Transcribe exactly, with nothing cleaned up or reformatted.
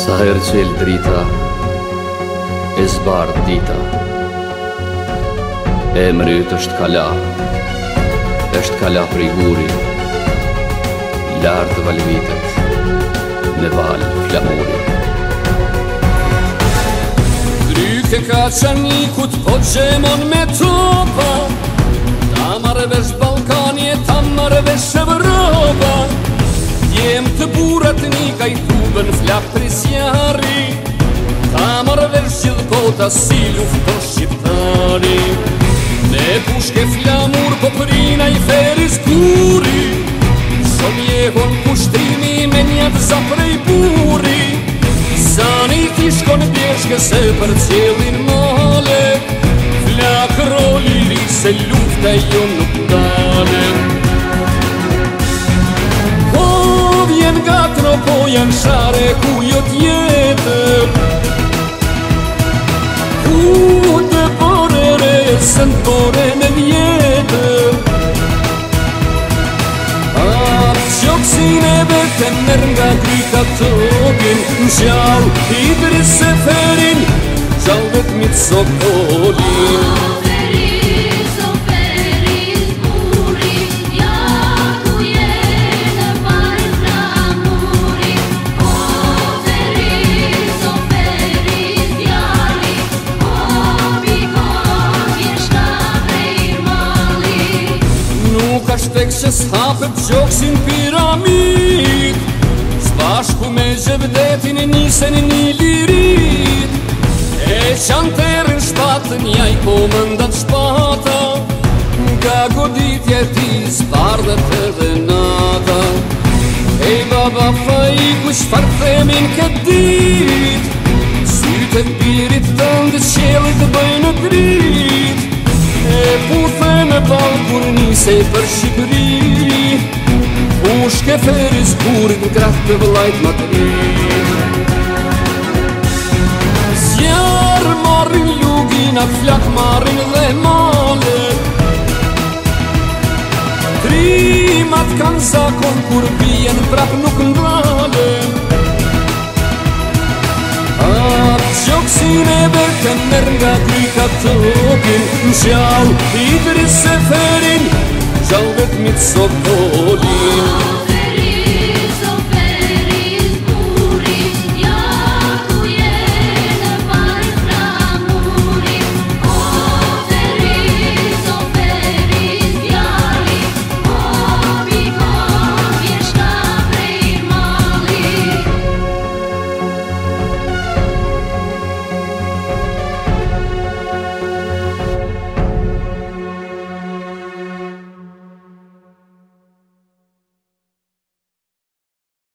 Sa herë që el drita, e zbardh dita. Emri yt është Kala, është Kala prej guri, lartë valvitet, në val flamuri. Kryke ka qanikut, po gjemon me topa, ta marrë vesh Balkani e ta marrë vesh Evropa. Jem të burat një ka i tubën flak prisjari, ta marrë vesh gjithë kota si lufton shqiptari. Me pushke flamur po prina i feris kuri, shumë jehon pushtrimi me njët za prej buri. Zani ti shkon bjeshke se për cjelin male, flak roli li se lufta jo nuk dale. Po vjen gatro, po janë share ku jo tjetë, ku të pore re, sën pore në vjetë. Gjoksin e vetën nër nga kryka topin, në gjall i dris se ferin, gjall vetëmit sokolin. O feris, o feris buri, ja ku je në val flamuri. O feris, o feris djali, o bikon vjen shka prej mali. Nuk ashtë tek që s'hapet gjoksin piramid, s'bashku me gjevdetin nisen një lirit. E qanterin shpatën ja i po mëndat shpata, nga goditje ti zbardhet edhe nata. Ej baba fajku qfar themin këtë dit, sytë e birit tëndë qelit të bëjnë drit. E puthe me balkur nisej për Shqipëri, pushke feris burit në kraht të vëllajt ma të ri. Zjarë marrin lugina, flak marrin dhe male, trimat kanë zakon kur pijen prap nuk ndale. Gjoksin e vetën nër nga kryka topin, në gjall i dris se ferin, gjall vetëmit sokolin.